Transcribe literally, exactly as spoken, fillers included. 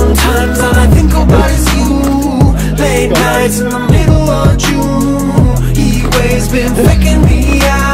Sometimes all I think about is you. Late nights in the middle of June, heat waves been faking me out.